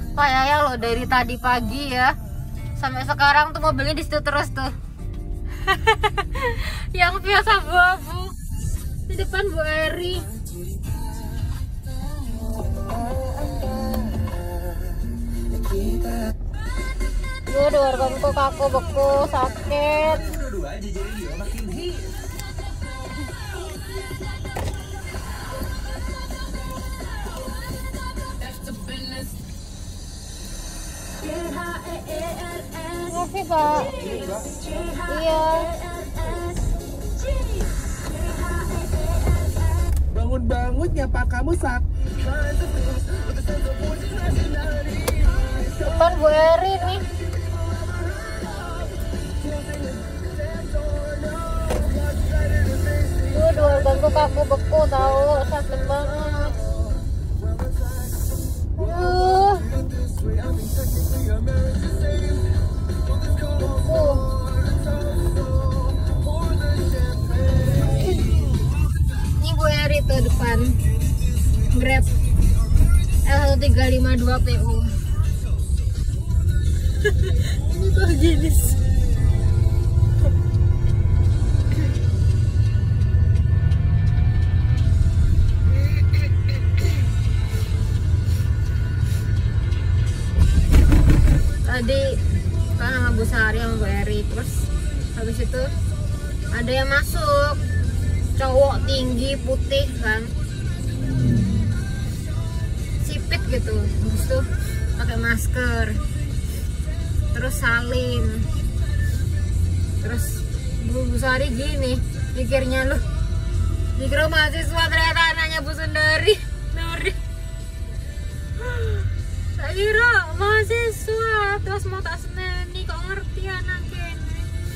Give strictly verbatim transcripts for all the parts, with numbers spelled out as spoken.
Kayaknya lo dari tadi pagi ya sampai sekarang tuh mobilnya di situ terus tuh. Yang biasa abu-abu di depan Bu Eri. Gue doang kok kaku beku sakit. Makasih Pak. Iya. Bangun-bangun nyapa kamu sak. Depan Bu Eri nih. Gue dua ganggu kaku beku tahu sakit banget. Uh. Uh. Ini Bu Eri tuh depan Grab L satu tiga lima dua P U. Ini tuh jenis tadi kan sama Bu Sari sama Bu Eri, terus habis itu ada yang masuk cowok tinggi putih kan, sipit gitu, habis itu pakai masker, terus salim, terus Bu, Bu Sari gini mikirnya, lu dikira mahasiswa ternyata anaknya Bu Sundari Nuri. Saya kira mahasiswa terus mau tak seneni kok ngerti anaknya ini.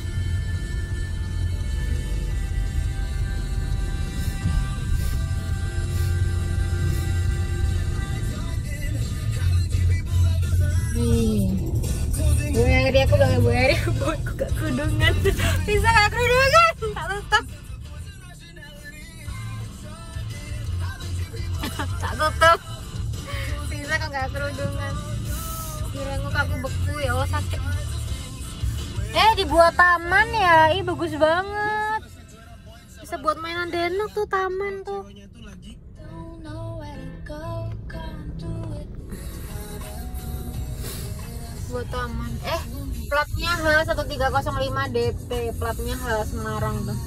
Nih Bu Eri, aku bilang Bu Eri, aku gak kerudungan. Bisa gak kerudungan? Tak tutup. Tak tutup. Bisa kok gak kerudungan. Kira aku kaku beku ya, oh sakit. Eh dibuat taman ya, ih bagus banget. Bisa buat mainan denok tuh taman tuh. Buat taman. Eh platnya H satu tiga nol lima D P, platnya H Semarang tuh.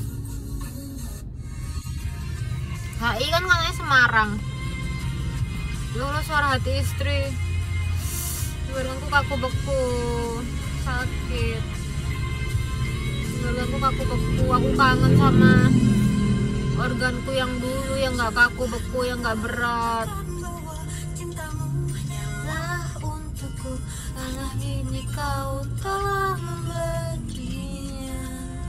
H I kan katanya Semarang. Lulus suara hati istri. Badanku kaku beku, sakit. Badanku kaku beku, aku kangen sama organku yang dulu yang nggak kaku beku, yang nggak berat. Alah ini kau telah memberinya.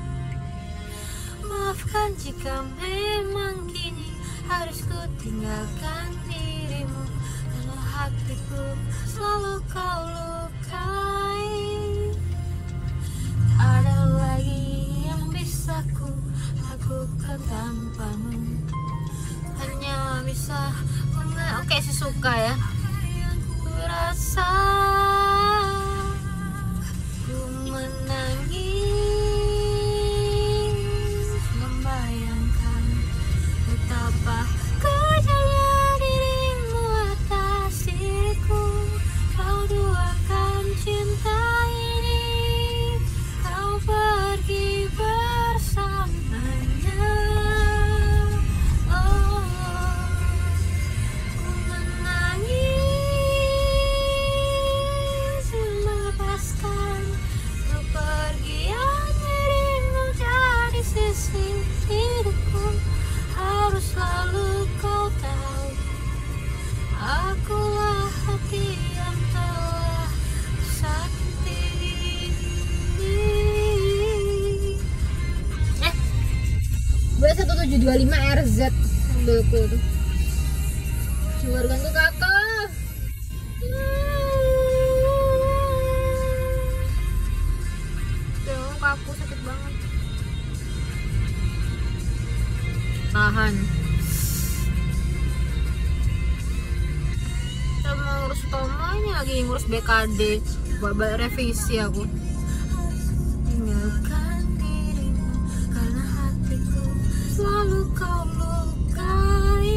Maafkan jika memang kini harus ku tinggalkan dirimu, karena hatiku selalu kau lukai. Ada lagi yang bisa ku lakukan tanpamu, hanya bisa mengenal. Oke sih suka ya. Ku rasa ku menangis membayangkan betapa kejamnya dirimu atas diriku. Kau duakan cinta ini, kau pergi bersamanya. Oh, ku menangis melepaskan kepergian dirimu dari sisi hidupku. Harus selalu kau tahu, akulah hati yang telah sakti. Eh, B satu tujuh dua lima R Z mobilku tuh. Keluargaku kakak. Tuh, kaku sakit banget. Tahan. Kita mau urus Tomoy. ini lagi ngurus B K D buat revisi aku. Tinggalkan dirimu karena hatiku selalu kau lukai.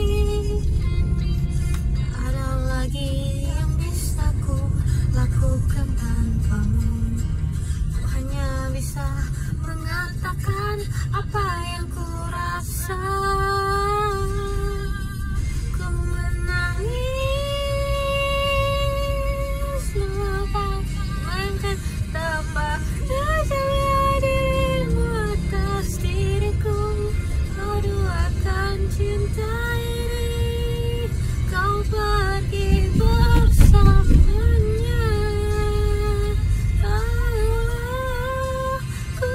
Tak ada lagi yang bisa ku lakukan tanpamu. Ku hanya bisa mengatakan apa yang ku rasa. Ku menangis mengatakan tanpa dasar dirimu atas diriku. Kau duakan cinta ini, kau pergi bersamanya. Ah, ku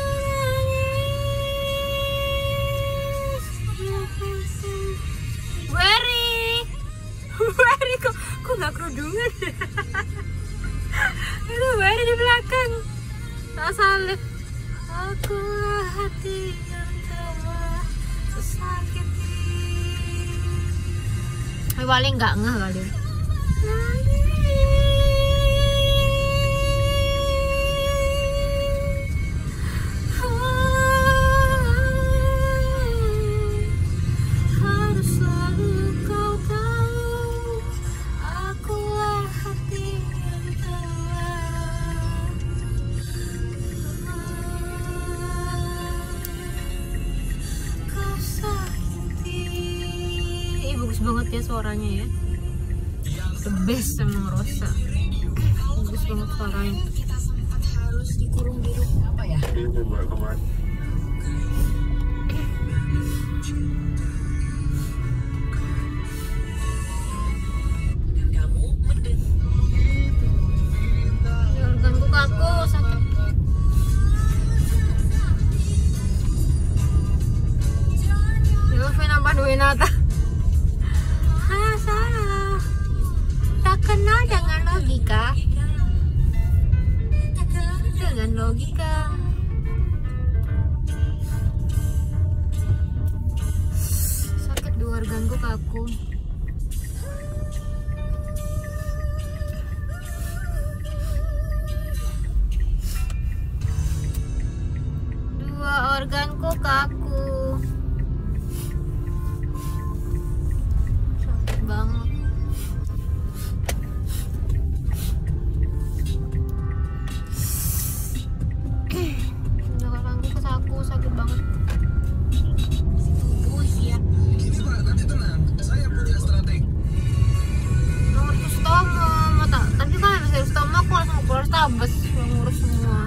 menangis. Wery, Wery kok kok nggak kerudungan? Itu Wery di belakang. Tak salib. Aku hati yang telah tersakiti. Tapi paling nggak ngeh kali. Harus selalu kau tahu, akulah hati yang telah kau sakiti. Ih, bagus banget ya suaranya ya. The best emang Rosa. Bagus banget suaranya. Harus dikurung di rumah apa ya? Jangan ganggu aku, sakit. Ilfin apa Dwinata? Ah, salah. Tak kenal dengan logika. Dengan logika. Sakit di luar ganggu kaku. Dua organku kaku. Sakit banget. Jangan ganggu ke saku, sakit banget. Tubuh ya. Gini Pak, nanti tenang. Saya punya strategi. Nomor Rustomo, mata. Tapi kan habis dari Rustomo aku langsung ke Polrestabes ngurus semua.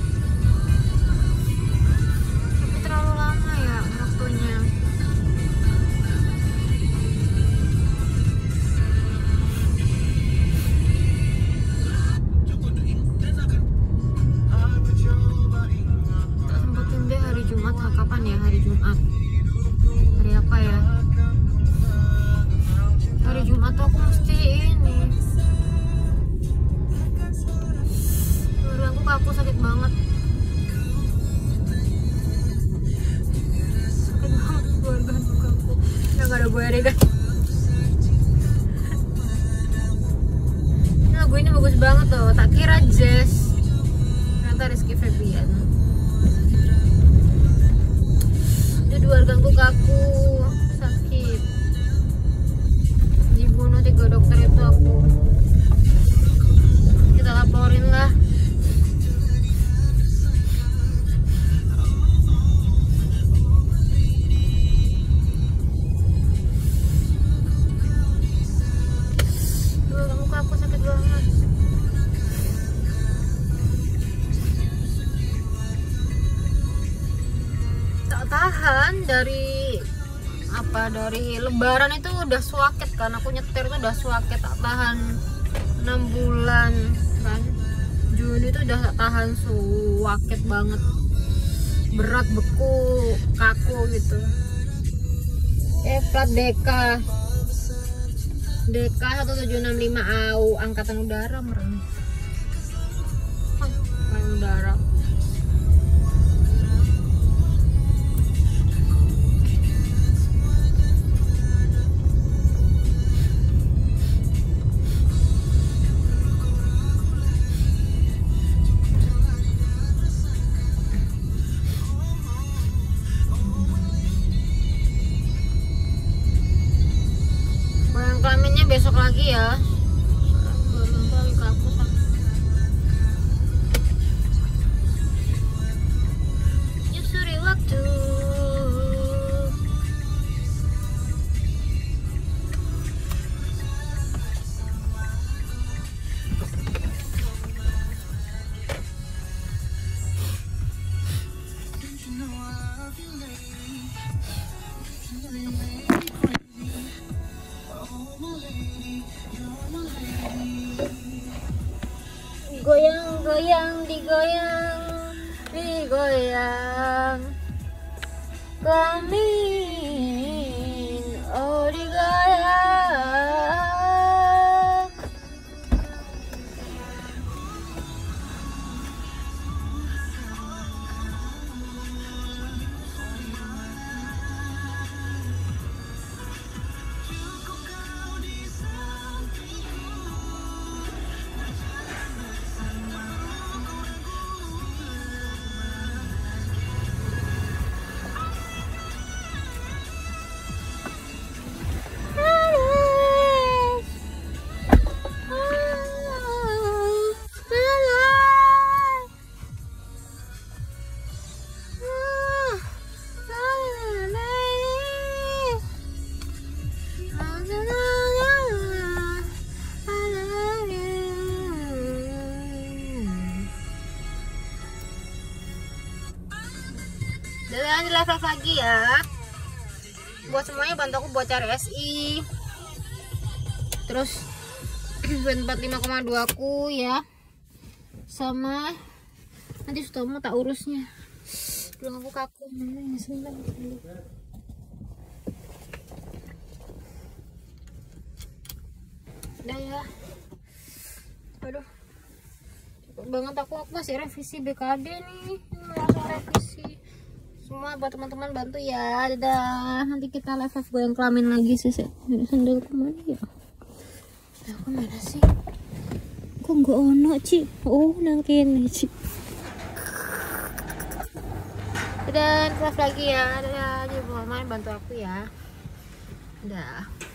Tapi terlalu lama ya waktunya. Cukup drink dan akan Tak sempetin deh hari Jumat. Ha, kapan ya hari Jumat? Hari apa ya? Hari Jumat tuh aku mesti ini. Baru aku kaku, sakit banget. Sakit banget keluarga aku kaku. Ya gak ada gue deh kan. Ini lagu ini bagus banget tuh. Tak kira jazz. Ternyata Rizky Febian. Jadi organku kaku, sakit. Dibunuh tiga dokter itu aku. Kita laporin lah. Duh, kamu kaku sakit banget. Tak tahan dari apa dari Lebaran itu udah suaket kan, aku nyetir tuh udah suaket, tak tahan enam bulan kan. Juni itu udah tak tahan suaket banget, berat, beku, kaku gitu. Eh plat D K D K satu tujuh enam lima A U Angkatan Udara merem. Angkatan Udara. lagi ya. Belum kali ke aku sakit. Nyusuri waktu. Goyang, goyang, digoyang, digoyang. Kelamin, oh digoyang. Dan di live lagi ya. Buat semuanya bantu aku buat cari S I. Terus empat puluh lima koma dua aku ya. Sama nanti Sutomo tak urusnya. Belum aku kaku. Sebentar. Udah ya. Aduh. Cepet banget aku aku masih revisi B K D nih. Ini langsung revisi. Semua buat teman-teman bantu ya. Dadah. Nanti kita live live goyang kelamin lagi sih. Sendal kemana ya? Nah, kemana sih? Kok nggak ono Ci? Oh nang kene Ci. Dadah, live lagi ya. Dadah. Jadi main bantu aku ya. Dadah.